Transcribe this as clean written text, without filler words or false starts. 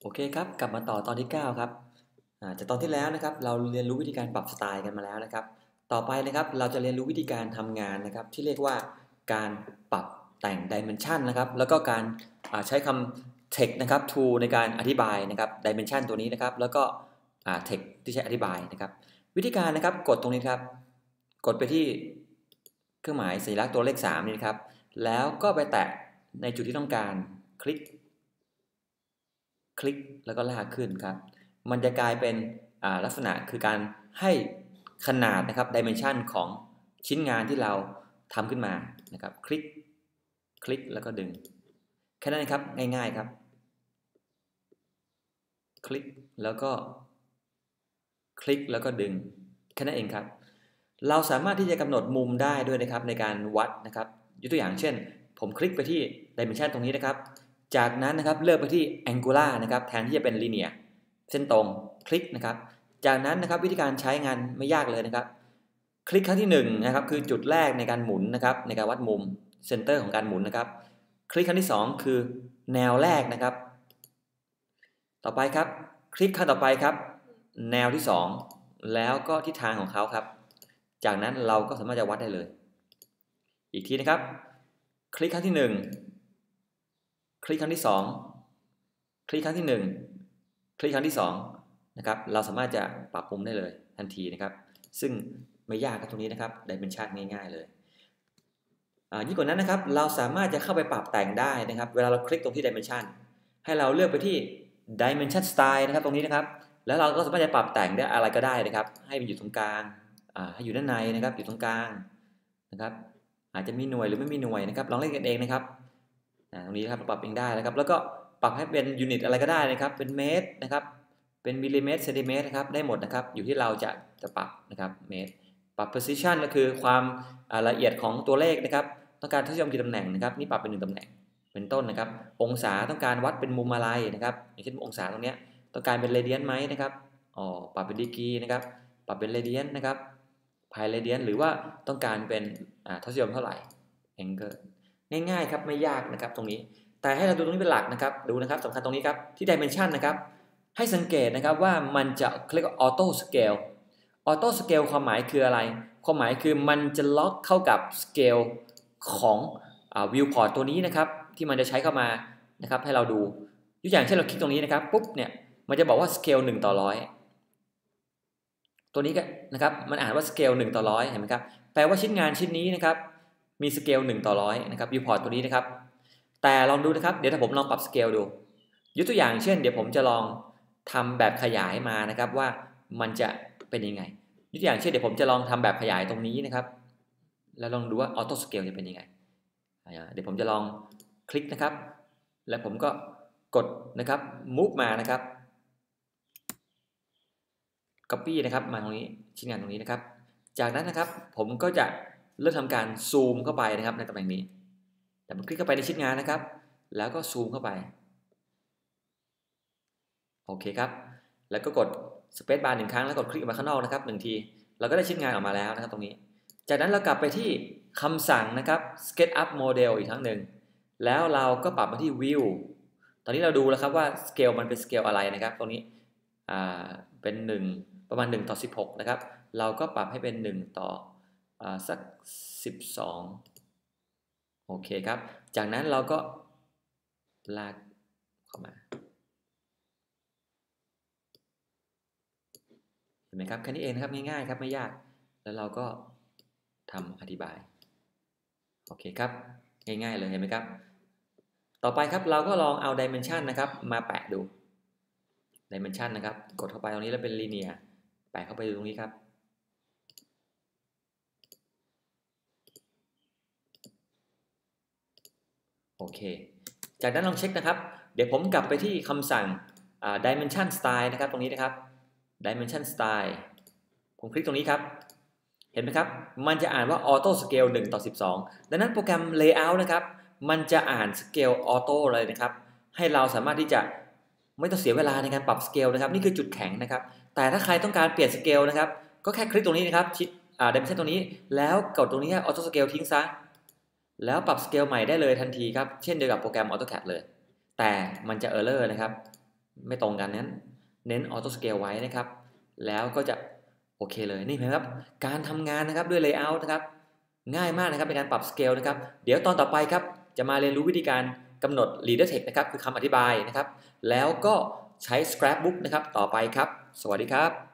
โอเคครับกลับมาต่อตอนที่9ครับจากตอนที่แล้วนะครับเราเรียนรู้วิธีการปรับสไตล์กันมาแล้วนะครับต่อไปนะครับเราจะเรียนรู้วิธีการทำงานนะครับที่เรียกว่าการปรับแต่ง Dimension นะครับแล้วก็การใช้คำ text นะครับ to ในการอธิบายนะครับ Dimension ตัวนี้นะครับแล้วก็text ที่ใช้อธิบายนะครับวิธีการนะครับกดตรงนี้ครับกดไปที่เครื่องหมายสัญลักษณ์ตัวเลข3นี่นะครับแล้วก็ไปแตะในจุดที่ต้องการคลิกแล้วก็ลากขึ้นครับมันจะกลายเป็นลักษณะคือการให้ขนาดนะครับ dimension ของชิ้นงานที่เราทำขึ้นมานะครับคลิกแล้วก็ดึงแค่นั้นครับง่ายๆครับคลิกแล้วก็ดึงแค่นั้นเองครับเราสามารถที่จะกำหนดมุมได้ด้วยนะครับในการวัดนะครับยกตัวอย่างเช่นผมคลิกไปที่ dimension ตรงนี้นะครับจากนั้นนะครับเลือกไปที่ angular นะครับแทนที่จะเป็น linear เส้นตรงคลิกนะครับจากนั้นนะครับวิธีการใช้งานไม่ยากเลยนะครับคลิกครั้งที่1นะครับคือจุดแรกในการหมุนนะครับในการวัดมุมเซนเตอร์ของการหมุนนะครับคลิกครั้งที่2คือแนวแรกนะครับต่อไปครับคลิกครั้งต่อไปครับแนวที่2แล้วก็ทิศทางของเขาครับจากนั้นเราก็สามารถจะวัดได้เลยอีกทีนะครับคลิกครั้งที่1คลิกครั้งที่2คลิกครั้งที่1คลิกครั้งที่2นะครับเราสามารถจะปรับมุมได้เลยทันทีนะครับซึ่งไม่ยากครับตรงนี้นะครับได้เป็นชาติง่ายๆเลยยิ่งกว่านั้นนะครับเราสามารถจะเข้าไปปรับแต่งได้นะครับเวลาเราคลิกตรงที่ Dimension ให้เราเลือกไปที่ Dimension Style นะครับตรงนี้นะครับแล้วเราก็สามารถจะปรับแต่งได้อะไรก็ได้นะครับให้มันอยู่ตรงกลางให้อยู่ด้านในนะครับอยู่ตรงกลางนะครับอาจจะมีหน่วยหรือไม่มีหน่วยนะครับลองเล่นกันเองนะครับตรงนี้นะครับปรับเองได้นะครับแล้วก็ปรับให้เป็นยูนิตอะไรก็ได้นะครับเป็นเมตรนะครับเป็นมิลลิเมตรเซนติเมตรนะครับได้หมดนะครับอยู่ที่เราจะปรับนะครับเมตรปรับ precision ก็คือความละเอียดของตัวเลขนะครับต้องการทศนิยมกี่ตำแหน่งนะครับนี่ปรับเป็น1ตำแหน่งเป็นต้นนะครับองศาต้องการวัดเป็นมุมอะไรนะครับอย่างเช่นองศาตรงนี้ต้องการเป็นเรเดียนไหมนะครับปรับเป็นดีกรีนะครับปรับเป็นเรเดียนนะครับพายเรเดียนหรือว่าต้องการเป็นทศนิยมเท่าไหร่แองเกิลง่ายๆครับไม่ยากนะครับตรงนี้แต่ให้เราดูตรงนี้เป็นหลักนะครับดูนะครับสำคัญตรงนี้ครับที่ dimension นะครับให้สังเกตนะครับว่ามันจะเรียกว่า auto scale auto scale ความหมายคืออะไรความหมายคือมันจะล็อกเข้ากับ scale ของviewport ตัวนี้นะครับที่มันจะใช้เข้ามานะครับให้เราดูยกอย่างเช่นเราคลิกตรงนี้นะครับปุ๊บเนี่ยมันจะบอกว่า scale 1/100ตัวนี้ก็นะครับมันอ่านว่า scale 1/100เห็นไหมครับแปลว่าชิ้นงานชิ้นนี้นะครับมีสเกล1/100นะครับ viewport ตัวนี้นะครับแต่ลองดูนะครับเดี๋ยวถ้าผมลองปรับสเกลดูยกตัวอย่างเช่นเดี๋ยวผมจะลองทำแบบขยายมานะครับว่ามันจะเป็นยังไงยกตัวอย่างเช่นเดี๋ยวผมจะลองทำแบบขยายตรงนี้นะครับแล้วลองดูว่าออโต้สเกลจะเป็นยังไงเดี๋ยวผมจะลองคลิกนะครับแล้วผมก็กดนะครับ move มานะครับ copy นะครับมาตรงนี้ชิ้นงานตรงนี้นะครับจากนั้นนะครับผมก็จะเริ่มทำการซูมเข้าไปนะครับในตำแหน่งนี้แต่ผมคลิกเข้าไปในชิ้นงานนะครับแล้วก็ซูมเข้าไปโอเคครับแล้วก็กด Space Bar 1 ครั้งแล้วกดคลิกออกมาข้างนอกนะครับ1ทีเราก็ได้ชิ้นงานออกมาแล้วนะครับตรงนี้จากนั้นเรากลับไปที่คำสั่งนะครับ SketchUp Model อีกครั้งหนึ่งแล้วเราก็ปรับมาที่ View ตอนนี้เราดูแล้วครับว่าสเกลมันเป็นสเกลอะไรนะครับตรงนี้เป็น1ประมาณ1/16นะครับเราก็ปรับให้เป็น1ต่อสัก12โอเคครับจากนั้นเราก็ลากเข้ามาเห็นไหมครับแค่นี้เองนะครับง่ายๆครับไม่ยากแล้วเราก็ทำอธิบายโอเคครับง่ายๆเลยเห็นไหมครับต่อไปครับเราก็ลองเอา dimension นะครับมาแปะดู dimension นะครับกดเข้าไปตรงนี้แล้วเป็น linear แปะเข้าไปดูตรงนี้ครับโอเคจากนั้นลองเช็คนะครับเดี๋ยวผมกลับไปที่คำสั่งdimension style นะครับตรงนี้นะครับ dimension style ผมคลิกตรงนี้ครับเห็นไหมครับมันจะอ่านว่า auto scale 1/12ดังนั้นโปรแกรม layout นะครับมันจะอ่าน scale auto เลยนะครับให้เราสามารถที่จะไม่ต้องเสียเวลาในการปรับ scale นะครับนี่คือจุดแข็งนะครับแต่ถ้าใครต้องการเปลี่ยน scale นะครับก็แค่คลิกตรงนี้นะครับชิดdimension ตรงนี้แล้วกดตรงนี้ auto scale ทิ้งซะแล้วปรับ scale ใหม่ได้เลยทันทีครับเช่นเดียวกับโปรแกรม AutoCAD เลยแต่มันจะ error นะครับไม่ตรงกันนั้นเน้นออโต้สเกลไว้นะครับแล้วก็จะโอเคเลยนี่เห็นไหมครับการทำงานนะครับด้วย Layout นะครับง่ายมากนะครับในการปรับสเกลนะครับเดี๋ยวตอนต่อไปครับจะมาเรียนรู้วิธีการกำหนด Leader Text นะครับคือคำอธิบายนะครับแล้วก็ใช้ Scrapbook นะครับต่อไปครับสวัสดีครับ